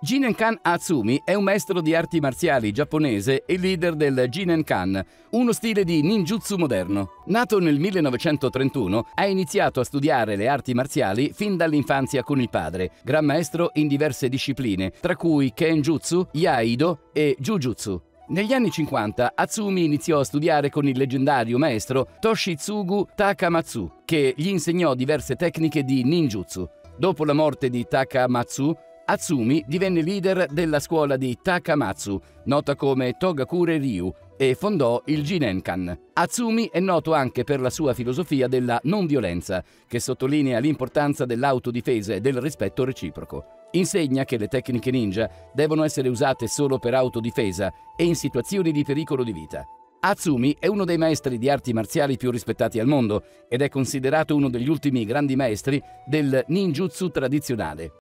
Jinen-kan Atsumi è un maestro di arti marziali giapponese e leader del Jinen-kan, uno stile di ninjutsu moderno. Nato nel 1931, ha iniziato a studiare le arti marziali fin dall'infanzia con il padre, gran maestro in diverse discipline, tra cui Kenjutsu, Iaido e Jujutsu. Negli anni 50 Atsumi iniziò a studiare con il leggendario maestro Toshitsugu Takamatsu, che gli insegnò diverse tecniche di ninjutsu. Dopo la morte di Takamatsu, Atsumi divenne leader della scuola di Takamatsu, nota come Togakure Ryu, e fondò il Jinen-kan. Atsumi è noto anche per la sua filosofia della non violenza, che sottolinea l'importanza dell'autodifesa e del rispetto reciproco. Insegna che le tecniche ninja devono essere usate solo per autodifesa e in situazioni di pericolo di vita. Atsumi è uno dei maestri di arti marziali più rispettati al mondo ed è considerato uno degli ultimi grandi maestri del ninjutsu tradizionale.